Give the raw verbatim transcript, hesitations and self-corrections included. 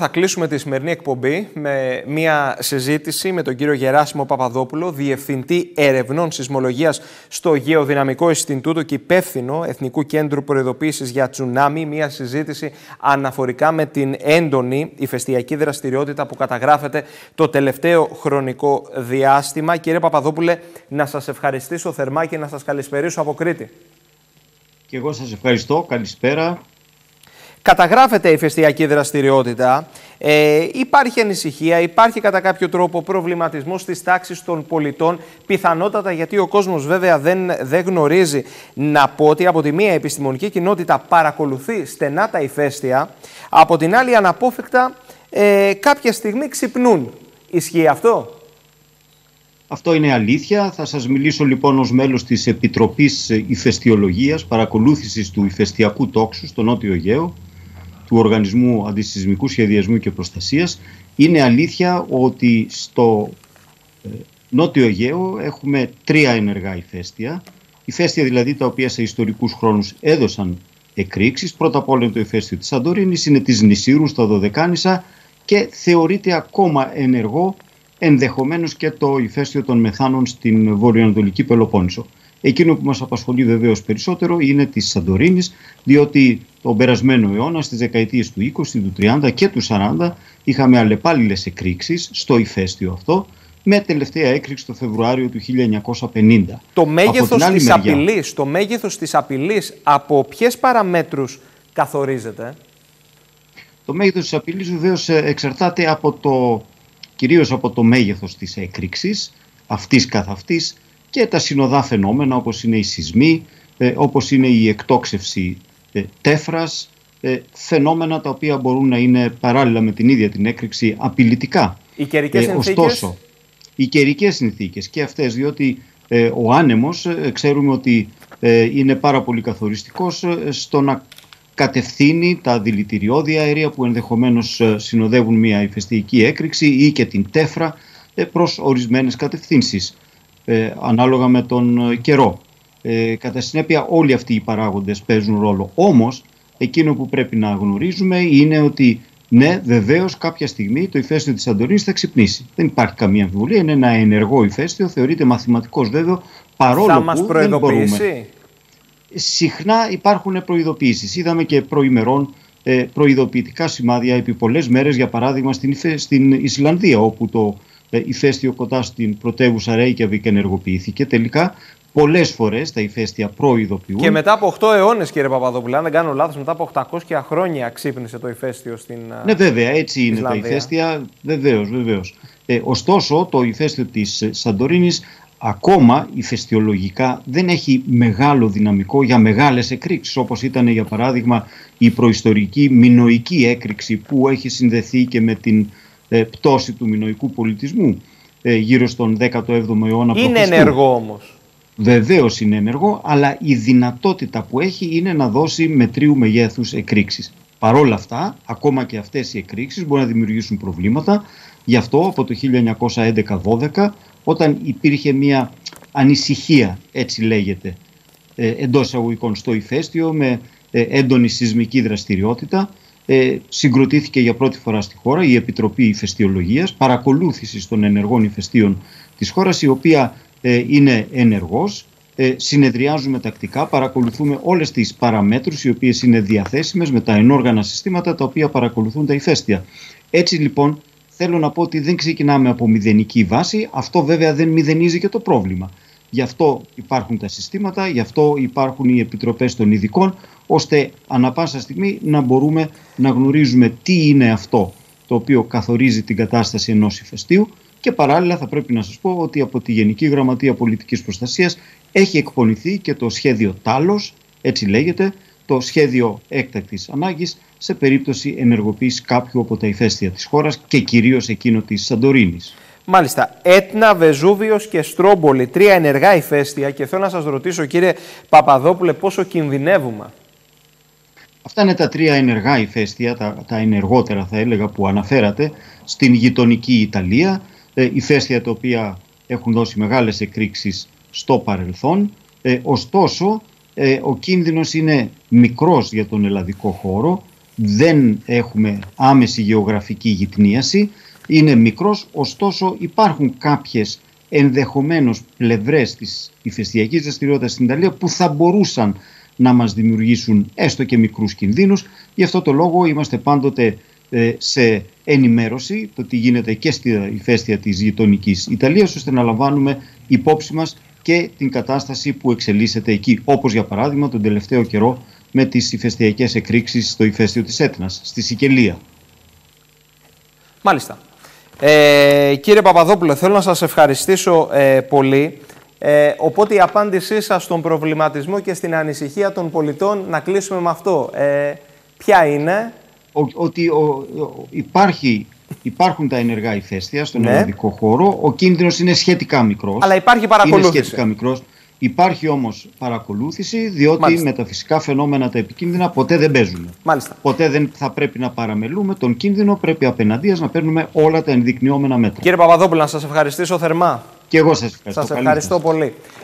θα κλείσουμε τη σημερινή εκπομπή με μια συζήτηση με τον κύριο Γεράσιμο Παπαδόπουλο, Διευθυντή Ερευνών Σεισμολογίας στο Γεωδυναμικό Ινστιτούτο και υπεύθυνο Εθνικού Κέντρου Προειδοποίησης για Τσουνάμι. Μια συζήτηση αναφορικά με την έντονη ηφαιστειακή δραστηριότητα που καταγράφεται το τελευταίο χρονικό διάστημα. Κύριε Παπαδόπουλε, να σας ευχαριστήσω θερμά και να σας καλησπερίσω από Κρήτη. Και εγώ σας ευχαριστώ. Καλησπέρα. Καταγράφεται η ηφαιστειακή δραστηριότητα, ε, υπάρχει ανησυχία, υπάρχει κατά κάποιο τρόπο προβληματισμός στις τάξεις των πολιτών, πιθανότατα γιατί ο κόσμος βέβαια δεν, δεν γνωρίζει. Να πω ότι από τη μία η επιστημονική κοινότητα παρακολουθεί στενά τα ηφαίστεια, από την άλλη αναπόφευκτα ε, κάποια στιγμή ξυπνούν. Ισχύει αυτό? Αυτό είναι αλήθεια. Θα σας μιλήσω λοιπόν ως μέλος της Επιτροπής Ηφαιστειολογίας, παρακολούθησης του ηφαιστειακού τόξου στο Νότιο Αιγαίο, του Οργανισμού Αντισυσμικού Σχεδιασμού και Προστασίας. Είναι αλήθεια ότι στο ε, Νότιο Αιγαίο έχουμε τρία ενεργά ηφαίστεια. Ηφαίστεια δηλαδή τα οποία σε ιστορικούς χρόνους έδωσαν εκρήξεις. Πρώτα απ' όλα είναι το ηφαίστειο της Σαντορίνης, είναι της Νησίρου στα Δωδεκάνησα και θεωρείται ακόμα ενεργό ενδεχομένως και το ηφαίστειο των Μεθάνων στην βορειοανατολική Πελοπόννησο. Εκείνο που μας απασχολεί βεβαίως περισσότερο είναι της Σαντορίνης, διότι τον περασμένο αιώνα, στις δεκαετίες του είκοσι, του τριάντα και του σαράντα, είχαμε αλλεπάλληλες εκρήξεις στο ηφαίστειο αυτό, με τελευταία έκρηξη το Φεβρουάριο του χίλια εννιακόσια πενήντα. Το μέγεθος της απειλής, το μέγεθος της απειλής από ποιες παραμέτρους καθορίζεται? Το μέγεθος της απειλής βεβαίως εξαρτάται από το, κυρίως από το μέγεθος της έκρηξης, αυτής καθ' αυτής, και τα συνοδά φαινόμενα όπως είναι οι σεισμοί, ε, όπως είναι η εκτόξευση ε, τέφρας, ε, φαινόμενα τα οποία μπορούν να είναι παράλληλα με την ίδια την έκρηξη απειλητικά. Οι καιρικές ε, συνθήκες. Ωστόσο, οι καιρικές συνθήκες και αυτές, διότι ε, ο άνεμος ε, ξέρουμε ότι ε, είναι πάρα πολύ καθοριστικός ε, στο να κατευθύνει τα δηλητηριώδη αέρια που ενδεχομένως ε, συνοδεύουν μια ηφαιστειακή έκρηξη ή και την τέφρα ε, προς ορισμένες κατευθύνσεις. Ε, ανάλογα με τον καιρό. Ε, κατά συνέπεια όλοι αυτοί οι παράγοντες παίζουν ρόλο. Όμως εκείνο που πρέπει να γνωρίζουμε είναι ότι ναι, βεβαίως κάποια στιγμή το ηφαίστειο της Σαντορίνης θα ξυπνήσει. Δεν υπάρχει καμία αμφιβολία, είναι ένα ενεργό ηφαίστειο, θεωρείται μαθηματικός βέβαιο, παρόλο θα που μας δεν μπορούμε. Συχνά υπάρχουν προειδοποιήσεις. Είδαμε και προημερών ε, προειδοποιητικά σημάδια επί πολλές μέρες, για παράδειγμα στην, στην Ισλανδία, όπου το ηφαίστειο κοντά στην πρωτεύουσα Ρέικιαβικ ενεργοποιήθηκε. Τελικά πολλές φορές τα ηφαίστεια προειδοποιούν. Και μετά από οκτώ αιώνες, κύριε Παπαδόπουλε, αν δεν κάνω λάθος, μετά από οκτακόσια χρόνια ξύπνησε το ηφαίστειο στην Ισλανδία. Ναι, βέβαια, έτσι είναι Ισλανδία. Τα ηφαίστεια, βεβαίως, βεβαίως. Ε, ωστόσο, το ηφαίστειο της Σαντορίνης ακόμα ηφαιστειολογικά δεν έχει μεγάλο δυναμικό για μεγάλες εκρήξεις, όπως ήταν για παράδειγμα η προϊστορική μινωική έκρηξη που έχει συνδεθεί και με την ε, πτώση του μινωικού πολιτισμού ε, γύρω στον δέκατο έβδομο αιώνα π.Χ. Είναι ενεργό όμως. Βεβαίως είναι ενεργό, αλλά η δυνατότητα που έχει είναι να δώσει μετρίου μεγέθους εκρήξεις. Παρ' όλα αυτά, ακόμα και αυτές οι εκρήξεις μπορούν να δημιουργήσουν προβλήματα. Γι' αυτό από το χίλια εννιακόσια έντεκα δώδεκα, όταν υπήρχε μια ανησυχία, έτσι λέγεται, ε, εντός εισαγωγικών στο ηφαίστειο με ε, έντονη σεισμική δραστηριότητα, ε, συγκροτήθηκε για πρώτη φορά στη χώρα η Επιτροπή Ηφαιστειολογίας, παρακολούθησης των ενεργών ηφαιστείων της χώρας, η οποία ε, είναι ενεργός. Ε, συνεδριάζουμε τακτικά, παρακολουθούμε όλες τις παραμέτρους οι οποίες είναι διαθέσιμες με τα ενόργανα συστήματα τα οποία παρακολουθούν τα ηφαίστεια. Έτσι λοιπόν θέλω να πω ότι δεν ξεκινάμε από μηδενική βάση, αυτό βέβαια δεν μηδενίζει και το πρόβλημα. Γι' αυτό υπάρχουν τα συστήματα, γι' αυτό υπάρχουν οι επιτροπές των ειδικών, ώστε ανα πάσα στιγμή να μπορούμε να γνωρίζουμε τι είναι αυτό το οποίο καθορίζει την κατάσταση ενός ηφαιστείου. Και παράλληλα θα πρέπει να σας πω ότι από τη Γενική Γραμματεία Πολιτικής Προστασίας έχει εκπονηθεί και το σχέδιο Τάλος, έτσι λέγεται, το σχέδιο έκτακτης ανάγκης σε περίπτωση ενεργοποίησης κάποιου από τα ηφαίστεια της χώρας και κυρίως εκείνο της Σαντορίνης. Μάλιστα. Έτνα, Βεζούβιος και Στρόμπολη, τρία ενεργά ηφαίστεια, και θέλω να σας ρωτήσω, κύριε Παπαδόπουλε, πόσο κινδυνεύουμε? Αυτά είναι τα τρία ενεργά ηφαίστεια, τα, τα ενεργότερα θα έλεγα που αναφέρατε, στην γειτονική Ιταλία, ε, ηφαίστεια τα οποία έχουν δώσει μεγάλες εκρήξεις στο παρελθόν. Ε, ωστόσο, ε, ο κίνδυνος είναι μικρός για τον ελλαδικό χώρο, δεν έχουμε άμεση γεωγραφική γειτνίαση, είναι μικρός, ωστόσο υπάρχουν κάποιες ενδεχομένως πλευρές της ηφαιστειακής δραστηριότητας στην Ιταλία που θα μπορούσαν να μας δημιουργήσουν έστω και μικρούς κινδύνους. Γι' αυτό το λόγο είμαστε πάντοτε ε, σε ενημέρωση το τι γίνεται και στη ηφαίστεια της γειτονικής Ιταλίας, ώστε να λαμβάνουμε υπόψη μας και την κατάσταση που εξελίσσεται εκεί, όπως για παράδειγμα τον τελευταίο καιρό με τις ηφαιστειακές εκρήξεις στο ηφαίστειο της Έτνας, στη Σικελία. Μάλιστα. Ε, κύριε Παπαδόπουλο, θέλω να σας ευχαριστήσω ε, πολύ. Ε, οπότε η απάντησή σας στον προβληματισμό και στην ανησυχία των πολιτών, να κλείσουμε με αυτό, ε, ποια είναι? Ο, ότι ο, ο, υπάρχει, υπάρχουν τα ενεργά ηφαίστεια στον ναι. ελλαδικό χώρο, ο κίνδυνος είναι σχετικά μικρός. Αλλά υπάρχει παρακολούθηση. Είναι σχετικά μικρός. Υπάρχει όμως παρακολούθηση, διότι Μάλιστα. με τα φυσικά φαινόμενα τα επικίνδυνα ποτέ δεν παίζουμε. Μάλιστα. Ποτέ δεν θα πρέπει να παραμελούμε τον κίνδυνο, πρέπει απέναντίας να παίρνουμε όλα τα ενδεικνυόμενα μέτρα. Κύριε Παπαδόπουλο, να σας ευχαριστήσω θερμά. Και εγώ σας ευχαριστώ. Σας ευχαριστώ πολύ.